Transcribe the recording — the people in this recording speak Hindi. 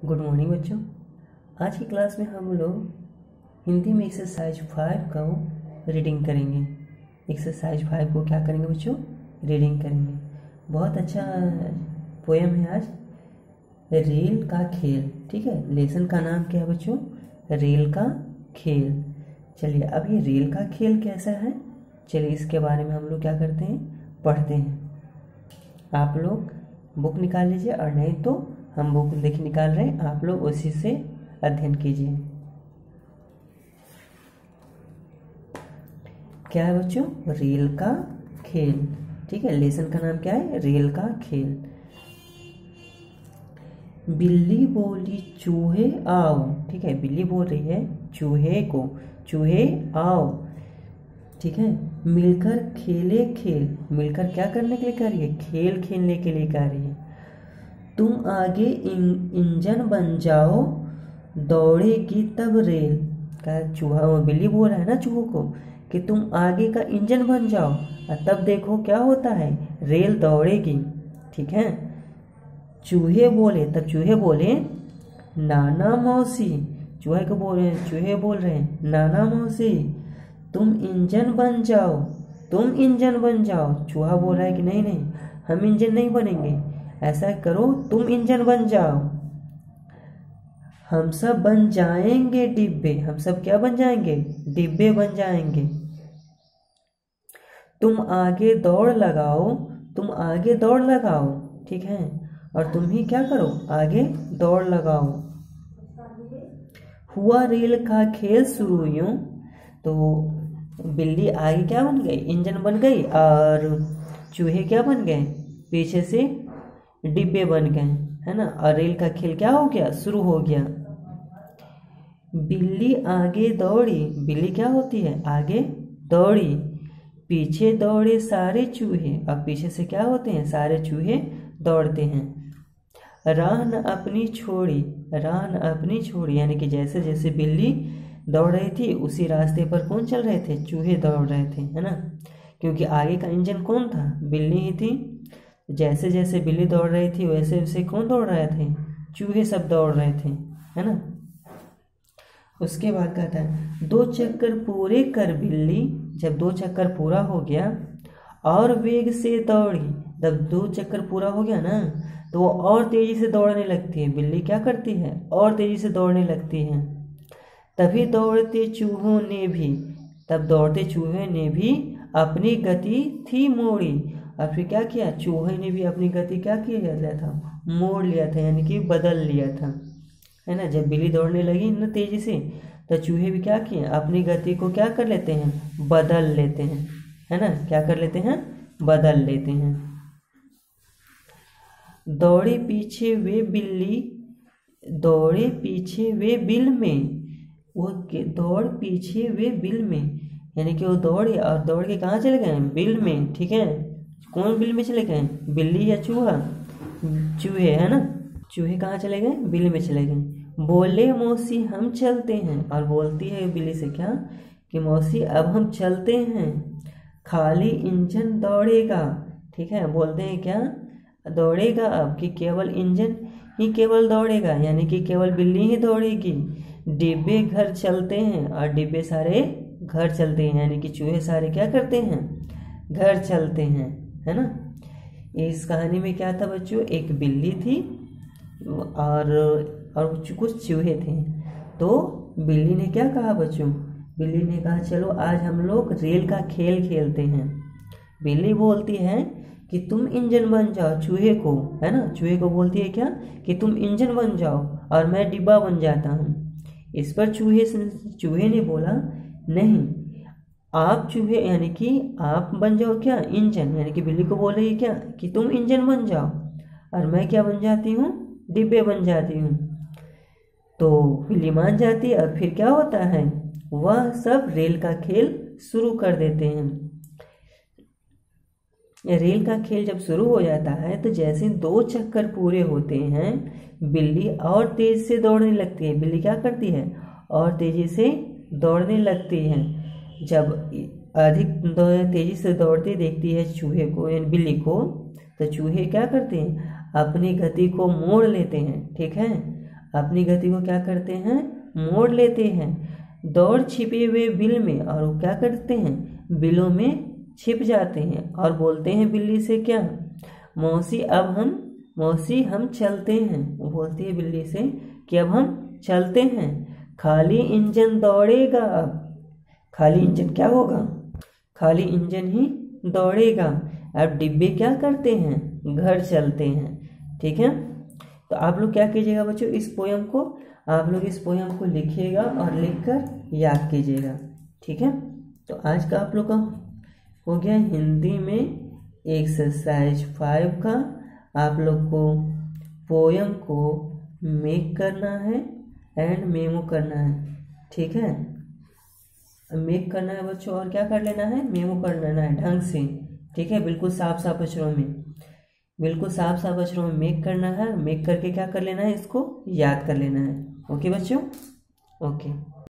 गुड मॉर्निंग बच्चों। आज की क्लास में हम लोग हिंदी में एक्सरसाइज 5 का रीडिंग करेंगे। एक्सरसाइज 5 को क्या करेंगे बच्चों? रीडिंग करेंगे। बहुत अच्छा पोएम है आज, रेल का खेल। ठीक है, लेसन का नाम क्या है बच्चों? रेल का खेल। चलिए, अब ये रेल का खेल कैसा है, चलिए इसके बारे में हम लोग क्या करते हैं, पढ़ते हैं। आप लोग बुक निकाल लीजिए, और नहीं तो हम बुक देखिए निकाल रहे हैं, आप लोग उसी से अध्ययन कीजिए। क्या है बच्चों? रेल का खेल। ठीक है, लेसन का नाम क्या है? रेल का खेल। बिल्ली बोली चूहे आओ। ठीक है, बिल्ली बोल रही है चूहे को, चूहे आओ। ठीक है, मिलकर खेले खेल। मिलकर क्या करने के लिए कह रही है? खेल खेलने के लिए कह रही है। तुम आगे इंजन बन जाओ, दौड़ेगी तब रेल। का चूहा, बिल्ली बोल रहा है ना चूहों को कि तुम आगे का इंजन बन जाओ, और तब देखो क्या होता है, रेल दौड़ेगी। ठीक है, चूहे बोले, तब चूहे बोले नाना मौसी। चूहे को बोल रहे हैं, चूहे बोल रहे हैं नाना मौसी तुम इंजन बन जाओ, तुम इंजन बन जाओ। चूहा बोल रहा है कि नहीं नहीं, हम इंजन नहीं बनेंगे, ऐसा करो तुम इंजन बन जाओ। हम सब बन जाएंगे डिब्बे। हम सब क्या बन जाएंगे? डिब्बे बन जाएंगे। तुम आगे दौड़ लगाओ, तुम आगे दौड़ लगाओ। ठीक है, और तुम ही क्या करो? आगे दौड़ लगाओ। हुआ रेल का खेल शुरू यूं। तो बिल्ली आगे क्या बन गई? इंजन बन गई, और चूहे क्या बन गए? पीछे से डिब्बे बन गए, है ना। और रेल का खेल क्या हो गया? शुरू हो गया। बिल्ली आगे दौड़ी। बिल्ली क्या होती है? आगे दौड़ी। पीछे दौड़े सारे चूहे। अब पीछे से क्या होते हैं? सारे चूहे दौड़ते हैं। राह न अपनी छोड़ी। राह न अपनी छोड़ी, यानी कि जैसे जैसे बिल्ली दौड़ रही थी उसी रास्ते पर कौन चल रहे थे? चूहे दौड़ रहे थे, है ना। क्योंकि आगे का इंजन कौन था? बिल्ली ही थी। जैसे जैसे बिल्ली दौड़ रही थी वैसे वैसे कौन दौड़ रहे थे? चूहे सब दौड़ रहे थे, है ना। उसके बाद कहता है 2 चक्कर पूरे कर बिल्ली। जब 2 चक्कर पूरा हो गया और वेग से दौड़ी। जब 2 चक्कर पूरा हो गया ना, तो वो और तेजी से दौड़ने लगती है। बिल्ली क्या करती है? और तेजी से दौड़ने लगती है। तभी दौड़ते चूहों ने भी, तब दौड़ते चूहे ने भी अपनी गति थी मोड़ी। और फिर क्या किया? चूहे ने भी अपनी गति क्या किया था? मोड़ लिया था, यानी कि बदल लिया था, है ना। जब बिल्ली दौड़ने लगी ना तेजी से, तो चूहे भी क्या किए? अपनी गति को क्या कर लेते हैं? बदल लेते हैं, है ना। क्या कर लेते हैं? बदल लेते हैं। दौड़े पीछे वे बिल्ली, दौड़े पीछे वे बिल में। वो दौड़ पीछे वे बिल में, यानी कि वो दौड़े और दौड़ के कहाँ चले गए? बिल में। ठीक है, कौन बिल में चले गए? बिल्ली या चूहा? चूहे, है ना। चूहे कहाँ चले गए? बिल में चले गए। बोले मौसी हम चलते हैं। और बोलती है बिल्ली से क्या? कि मौसी अब हम चलते हैं, खाली इंजन दौड़ेगा। ठीक है, बोलते हैं क्या? दौड़ेगा अब, कि केवल इंजन ही केवल दौड़ेगा, यानी कि केवल बिल्ली ही दौड़ेगी। डिब्बे घर चलते हैं, और डिब्बे सारे घर चलते हैं, यानी कि चूहे सारे क्या करते हैं? घर चलते हैं, है ना। इस कहानी में क्या था बच्चों? एक बिल्ली थी और कुछ चूहे थे। तो बिल्ली ने क्या कहा बच्चों? बिल्ली ने कहा चलो आज हम लोग रेल का खेल खेलते हैं। बिल्ली बोलती है कि तुम इंजन बन जाओ, चूहे को, है ना। चूहे को बोलती है क्या? कि तुम इंजन बन जाओ और मैं डिब्बा बन जाता हूँ। इस पर चूहे ने बोला नहीं, आप चूहे, यानी कि आप बन जाओ क्या? इंजन। यानी कि बिल्ली को बोल रही है क्या? कि तुम इंजन बन जाओ और मैं क्या बन जाती हूँ? डिब्बे बन जाती हूँ। तो बिल्ली मान जाती है, और फिर क्या होता है? वह सब रेल का खेल शुरू कर देते हैं। रेल का खेल जब शुरू हो जाता है तो जैसे 2 चक्कर पूरे होते हैं, बिल्ली और तेज से दौड़ने लगती है। बिल्ली क्या करती है? और तेजी से दौड़ने लगती है। जब अधिक तेजी से दौड़ती देखती है चूहे को, यानी बिल्ली को, तो चूहे क्या करते हैं? अपनी गति को मोड़ लेते हैं। ठीक है, अपनी गति को क्या करते हैं, मोड़ लेते हैं। दौड़ छिपे हुए बिल में, और वो क्या करते हैं, बिलों में छिप जाते हैं और बोलते हैं बिल्ली से क्या, मौसी हम चलते हैं। वो बोलती है बिल्ली से कि अब हम चलते हैं। खाली इंजन दौड़ेगा, अब खाली इंजन क्या होगा, खाली इंजन ही दौड़ेगा। अब डिब्बे क्या करते हैं, घर चलते हैं। ठीक है, तो आप लोग क्या कीजिएगा बच्चों, इस पोयम को लिखिएगा और लिखकर याद कीजिएगा। ठीक है, तो आज का आप लोग का हो गया हिंदी में एक्सरसाइज 5 का। आप लोग को पोयम को मेक करना है एंड मेमो करना है। ठीक है, मेक करना है बच्चों, और क्या कर लेना है, मेमो कर लेना है ढंग से। ठीक है, बिल्कुल साफ साफ अक्षरों में मेक करना है। मेक करके क्या कर लेना है, इसको याद कर लेना है। ओके बच्चों, ओके।